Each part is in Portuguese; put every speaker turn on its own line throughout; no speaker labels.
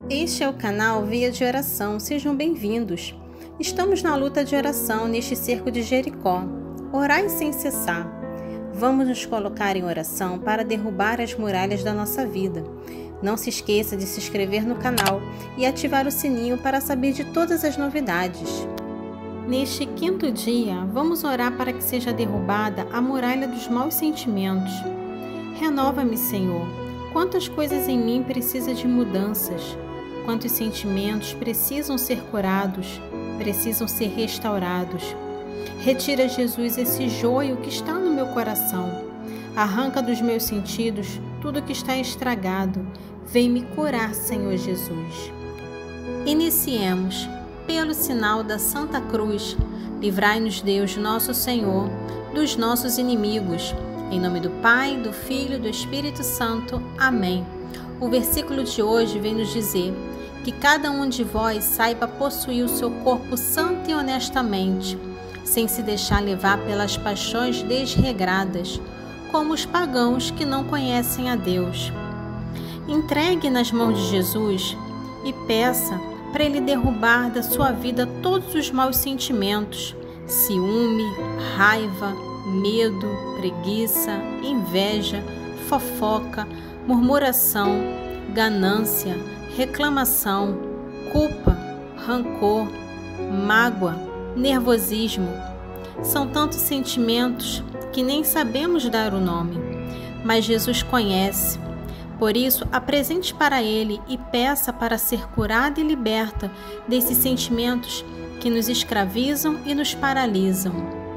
Este é o canal Via de Oração, sejam bem-vindos. Estamos na luta de oração neste cerco de Jericó. Orai sem cessar. Vamos nos colocar em oração para derrubar as muralhas da nossa vida. Não se esqueça de se inscrever no canal e ativar o sininho para saber de todas as novidades. Neste quinto dia, vamos orar para que seja derrubada a muralha dos maus sentimentos. Renova-me, Senhor. Quantas coisas em mim precisam de mudanças. Quantos sentimentos precisam ser curados, precisam ser restaurados. Retira, Jesus, esse joio que está no meu coração. Arranca dos meus sentidos tudo que está estragado. Vem me curar, Senhor Jesus. Iniciemos. Pelo sinal da Santa Cruz, livrai-nos, Deus, nosso Senhor, dos nossos inimigos. Em nome do Pai, do Filho e do Espírito Santo. Amém. O versículo de hoje vem nos dizer que cada um de vós saiba possuir o seu corpo santo e honestamente, sem se deixar levar pelas paixões desregradas, como os pagãos que não conhecem a Deus. Entregue nas mãos de Jesus e peça para Ele derrubar da sua vida todos os maus sentimentos, ciúme, raiva, medo, preguiça, inveja, fofoca, murmuração, ganância, reclamação, culpa, rancor, mágoa, nervosismo. São tantos sentimentos que nem sabemos dar o nome, mas Jesus conhece. Por isso, apresente para Ele e peça para ser curada e liberta desses sentimentos que nos escravizam e nos paralisam.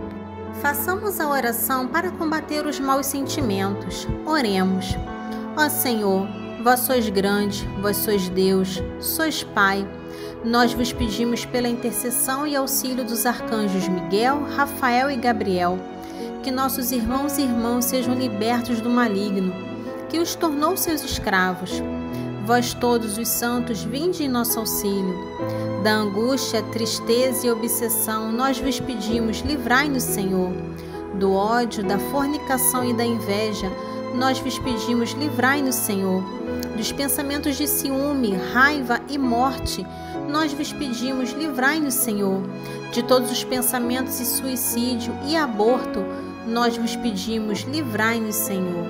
Façamos a oração para combater os maus sentimentos. Oremos. Ó Senhor, vós sois grande, vós sois Deus, sois Pai. Nós vos pedimos pela intercessão e auxílio dos arcanjos Miguel, Rafael e Gabriel, que nossos irmãos e irmãs sejam libertos do maligno, que os tornou seus escravos. Vós todos os santos, vinde em nosso auxílio. Da angústia, tristeza e obsessão, nós vos pedimos, livrai-nos, Senhor. Do ódio, da fornicação e da inveja, nós vos pedimos, livrai-nos, Senhor. Dos pensamentos de ciúme, raiva e morte, nós vos pedimos, livrai-nos, Senhor. De todos os pensamentos de suicídio e aborto, nós vos pedimos, livrai-nos, Senhor.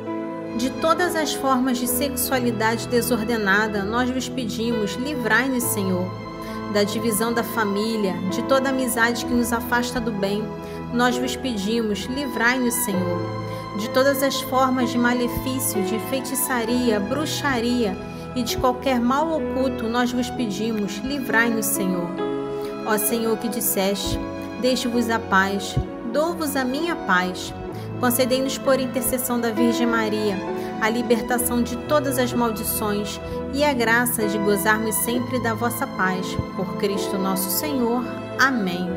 De todas as formas de sexualidade desordenada, nós vos pedimos, livrai-nos, Senhor. Da divisão da família, de toda amizade que nos afasta do bem, nós vos pedimos, livrai-nos, Senhor. De todas as formas de malefício, de feitiçaria, bruxaria e de qualquer mal oculto, nós vos pedimos, livrai-nos, Senhor. Ó Senhor, que disseste, deixo-vos a paz, dou-vos a minha paz. Concedei-nos por intercessão da Virgem Maria a libertação de todas as maldições e a graça de gozarmos sempre da vossa paz. Por Cristo nosso Senhor. Amém.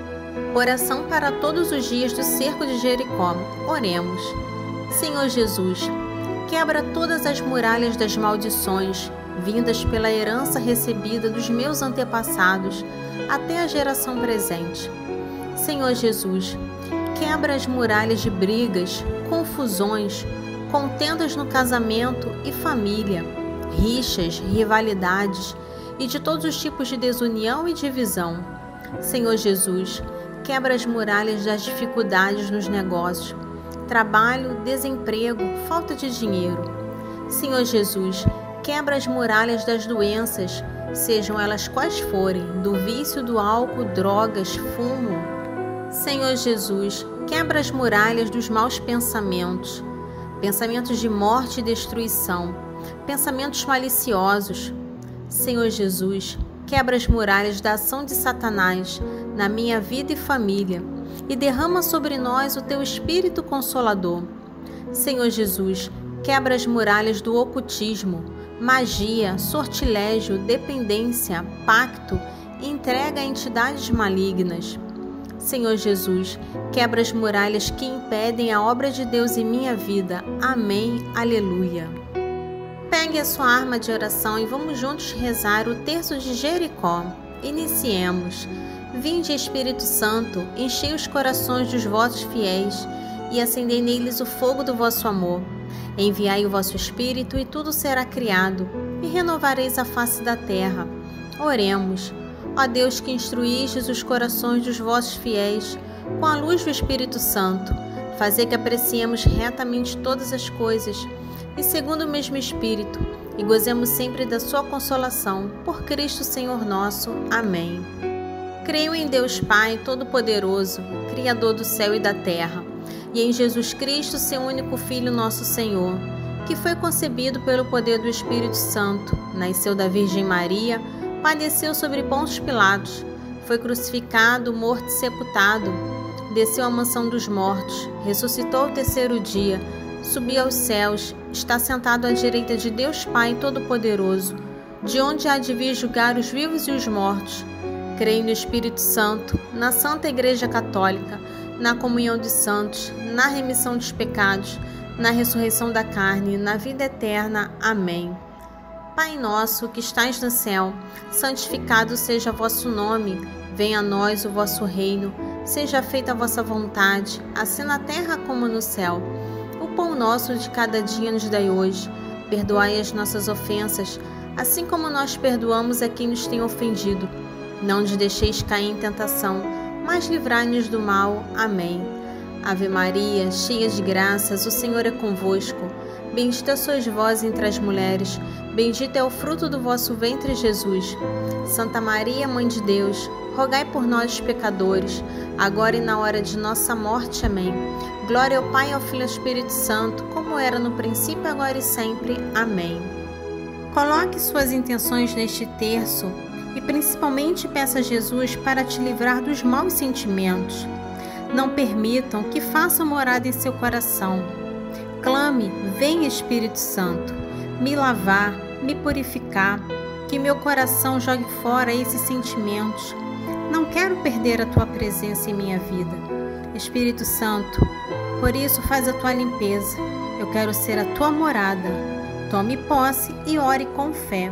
Oração para todos os dias do cerco de Jericó. Oremos. Senhor Jesus, quebra todas as muralhas das maldições, vindas pela herança recebida dos meus antepassados até a geração presente. Senhor Jesus, quebra as muralhas de brigas, confusões, contendas no casamento e família, rixas, rivalidades e de todos os tipos de desunião e divisão. Senhor Jesus, quebra as muralhas das dificuldades nos negócios, trabalho, desemprego, falta de dinheiro. Senhor Jesus, quebra as muralhas das doenças, sejam elas quais forem, do vício do álcool, drogas, fumo. Senhor Jesus, quebra as muralhas dos maus pensamentos, pensamentos de morte e destruição, pensamentos maliciosos. Senhor Jesus, quebra as muralhas da ação de Satanás na minha vida e família e derrama sobre nós o teu Espírito Consolador. Senhor Jesus, quebra as muralhas do ocultismo, magia, sortilégio, dependência, pacto e entrega a entidades malignas. Senhor Jesus, quebra as muralhas que impedem a obra de Deus em minha vida. Amém. Aleluia. Pegue a sua arma de oração e vamos juntos rezar o terço de Jericó. Iniciemos. Vinde, Espírito Santo, enchei os corações dos vossos fiéis e acendei neles o fogo do vosso amor. Enviai o vosso Espírito e tudo será criado, e renovareis a face da terra. Oremos. Ó Deus, que instruístes os corações dos vossos fiéis com a luz do Espírito Santo, fazei que apreciemos retamente todas as coisas e segundo o mesmo Espírito, e gozemos sempre da sua consolação, por Cristo Senhor nosso. Amém. Creio em Deus Pai Todo-Poderoso, Criador do céu e da terra, e em Jesus Cristo, seu único Filho, nosso Senhor, que foi concebido pelo poder do Espírito Santo, nasceu da Virgem Maria, padeceu sobre Pôncio Pilatos, foi crucificado, morto e sepultado, desceu à mansão dos mortos, ressuscitou ao terceiro dia, subiu aos céus, está sentado à direita de Deus Pai Todo-Poderoso, de onde há de vir julgar os vivos e os mortos. Creio no Espírito Santo, na Santa Igreja Católica, na comunhão dos santos, na remissão dos pecados, na ressurreição da carne, na vida eterna. Amém. Pai nosso, que estais no céu, santificado seja o vosso nome. Venha a nós o vosso reino. Seja feita a vossa vontade, assim na terra como no céu. O pão nosso de cada dia nos dai hoje. Perdoai as nossas ofensas, assim como nós perdoamos a quem nos tem ofendido. Não nos deixeis cair em tentação, mas livrai-nos do mal. Amém. Ave Maria, cheia de graças, o Senhor é convosco. Bendita sois vós entre as mulheres, bendito é o fruto do vosso ventre, Jesus. Santa Maria, Mãe de Deus, rogai por nós, os pecadores, agora e na hora de nossa morte. Amém. Glória ao Pai, ao Filho e ao Espírito Santo, como era no princípio, agora e sempre. Amém. Coloque suas intenções neste terço e principalmente peça a Jesus para te livrar dos maus sentimentos. Não permitam que faça morada em seu coração. Clame, venha Espírito Santo, me lavar, me purificar, que meu coração jogue fora esses sentimentos. Não quero perder a tua presença em minha vida. Espírito Santo, por isso faz a tua limpeza. Eu quero ser a tua morada. Tome posse e ore com fé.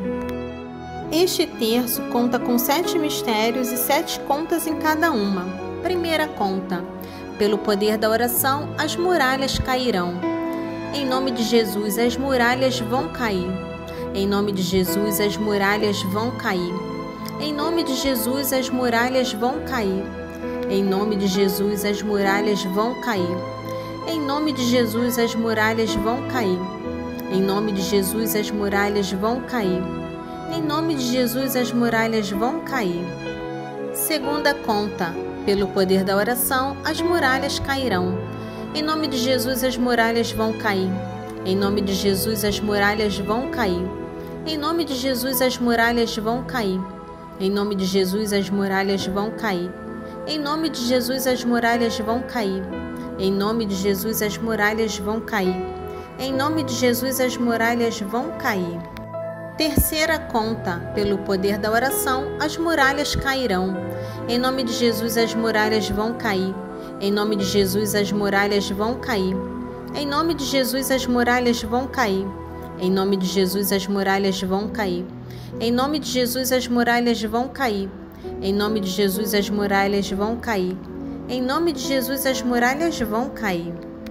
Este terço conta com 7 mistérios e 7 contas em cada uma. Primeira conta: pelo poder da oração, as muralhas cairão. Em nome de Jesus, as muralhas vão cair. Em nome de Jesus, as muralhas vão cair. Em nome de Jesus, as muralhas vão cair. Em nome de Jesus, as muralhas vão cair. Em nome de Jesus, as muralhas vão cair. Em nome de Jesus, as muralhas vão cair. Em nome de Jesus, as muralhas vão cair. Segunda conta: pelo poder da oração, as muralhas cairão. Em nome de Jesus, as muralhas vão cair. Em nome de Jesus, as muralhas vão cair. Em nome de Jesus, as muralhas vão cair. Em nome de Jesus, as muralhas vão cair. Em nome de Jesus, as muralhas vão cair. Em nome de Jesus, as muralhas vão cair. Em nome de Jesus, as muralhas vão cair. Terceira conta: pelo poder da oração, as muralhas cairão. Em nome de Jesus, as muralhas vão cair. Em nome de Jesus, as muralhas vão cair. Em nome de Jesus, as muralhas vão cair. Em nome de Jesus, as muralhas vão cair. Em nome de Jesus, as muralhas vão cair. Em nome de Jesus, as muralhas vão cair. Em nome de Jesus, as muralhas vão cair.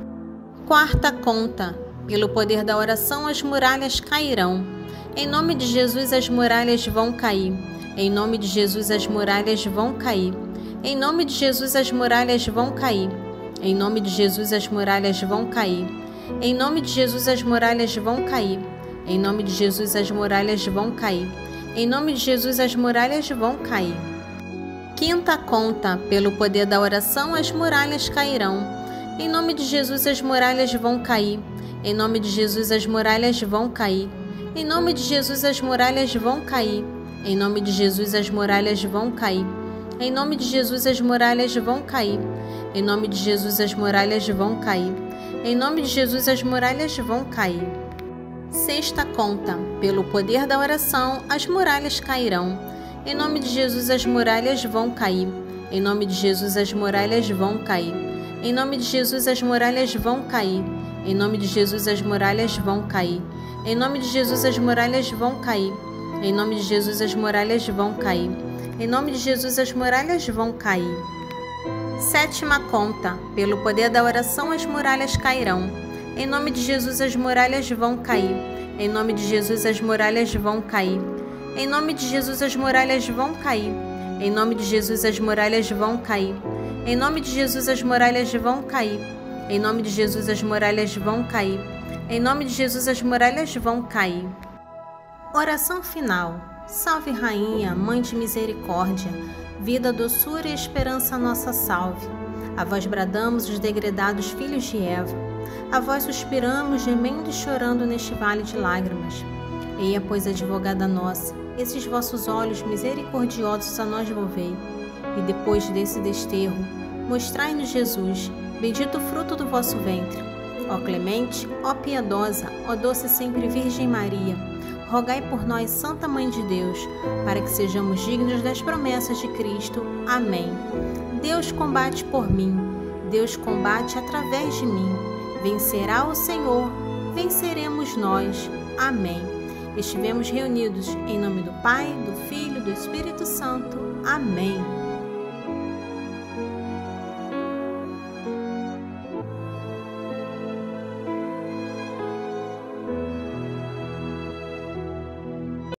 Quarta conta: pelo poder da oração, as muralhas cairão. Em nome de Jesus, as muralhas vão cair. Em nome de Jesus, as muralhas vão cair. Em nome de Jesus, as muralhas vão cair. Em nome de Jesus, as muralhas vão cair. Em nome de Jesus, as muralhas vão cair. Em nome de Jesus, as muralhas vão cair. Em nome de Jesus, as muralhas vão cair. Quinta conta: pelo poder da oração, as muralhas cairão. Em nome de Jesus, as muralhas vão cair. Em nome de Jesus, as muralhas vão cair. Em nome de Jesus, as muralhas vão cair. Em nome de Jesus, as muralhas vão cair. Em nome de Jesus, as muralhas vão cair. Em nome de Jesus, as muralhas vão cair. Em nome de Jesus, as muralhas vão cair. Sexta conta: pelo poder da oração, as muralhas cairão. Em nome de Jesus, as muralhas vão cair. Em nome de Jesus, as muralhas vão cair. Em nome de Jesus, as muralhas vão cair. Em nome de Jesus, as muralhas vão cair. Em nome de Jesus, as muralhas vão cair. Em nome de Jesus, as muralhas vão cair. Em nome de Jesus, as muralhas vão cair. Sétima conta: pelo poder da oração, as muralhas cairão. Em nome de Jesus, as muralhas vão cair. Em nome de Jesus, as muralhas vão cair. Em nome de Jesus, as muralhas vão cair. Em nome de Jesus, as muralhas vão cair. Em nome de Jesus, as muralhas vão cair. Em nome de Jesus, as muralhas vão cair. Em nome de Jesus, as muralhas vão cair. Oração final. Salve, Rainha, Mãe de Misericórdia, vida, doçura e esperança nossa salve. A vós bradamos os degredados filhos de Eva. A vós suspiramos, gemendo e chorando neste vale de lágrimas. Eia, pois, advogada nossa, esses vossos olhos misericordiosos a nós volvei. E depois desse desterro, mostrai-nos Jesus, bendito o fruto do vosso ventre. Ó clemente, ó piedosa, ó doce sempre Virgem Maria, rogai por nós, Santa Mãe de Deus, para que sejamos dignos das promessas de Cristo. Amém. Deus combate por mim, Deus combate através de mim. Vencerá o Senhor, venceremos nós. Amém. Estivemos reunidos em nome do Pai, do Filho e do Espírito Santo. Amém.